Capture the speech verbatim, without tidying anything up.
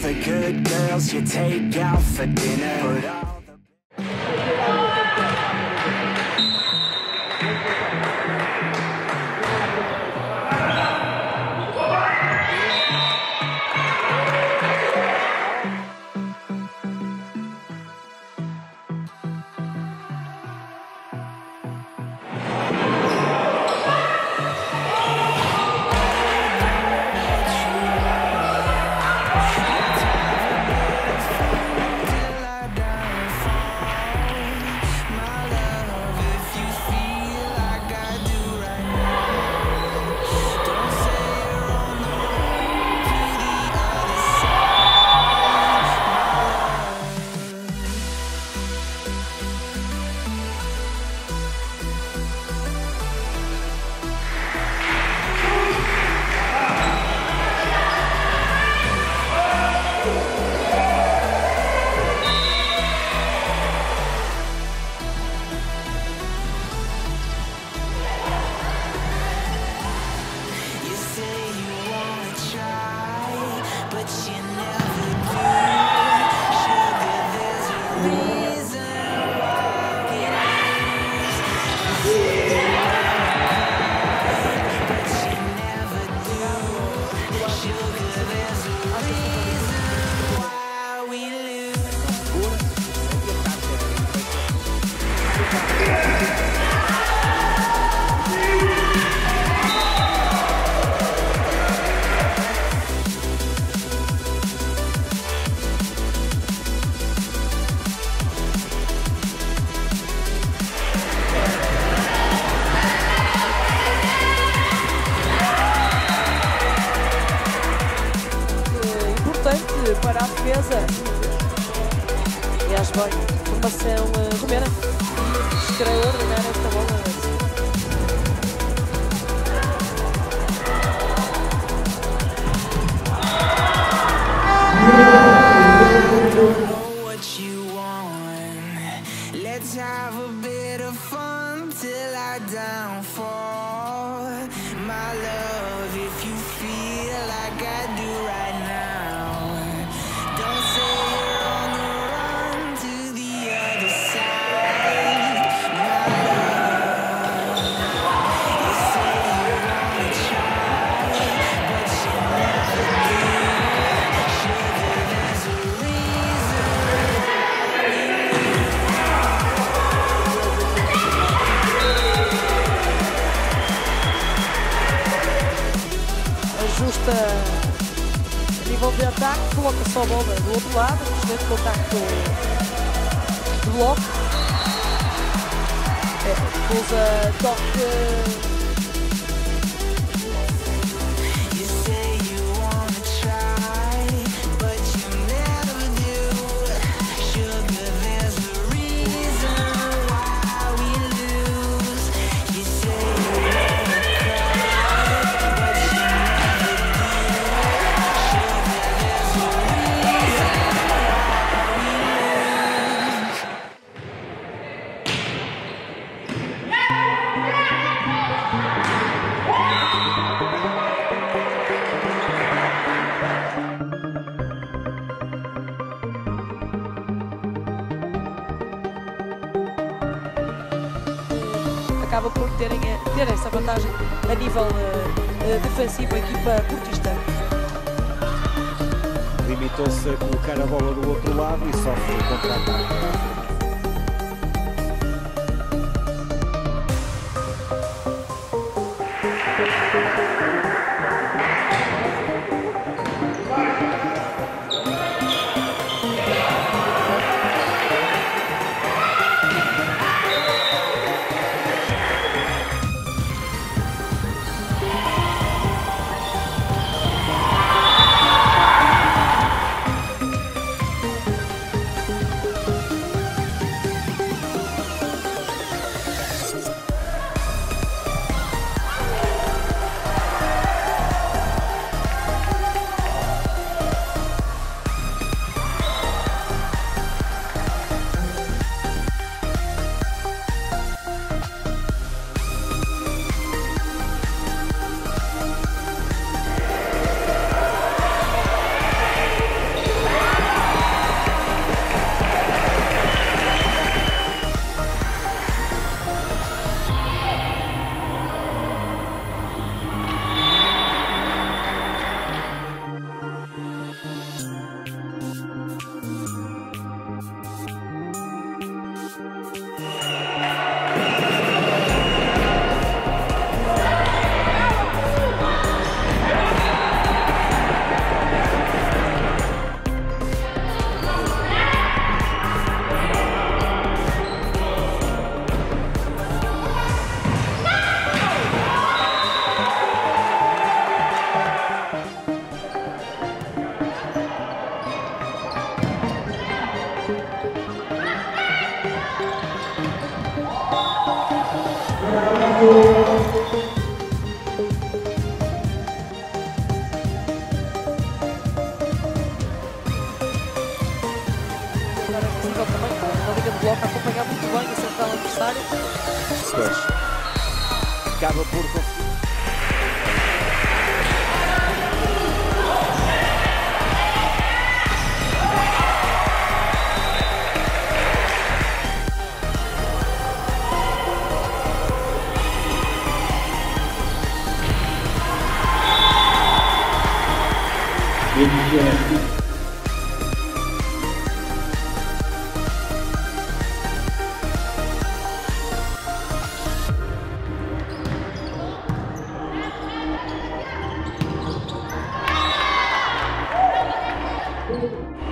the good girls you take out for dinner. But all para a defesa. E acho bem, formação uh, romena. Extraordinária esta bola. Let's have a bit of fun till I downfall. My love, if you feel like I do right now, don't say you're on the run to the other side. My love, you say you wanna try, but you never do. Sugar, there's a reason. Ajusta a nível de ataque, coloca só a bola do outro lado, excelente contacto do bloco, é, usa toque. Acaba por terem, ter essa vantagem a nível uh, defensivo, a equipa portista. Limitou-se a colocar a bola do outro lado e sofre o contra-ataque. bloco a acompanhar muito bem, acertar o adversário. Pois. Acaba por conseguir. Thank you.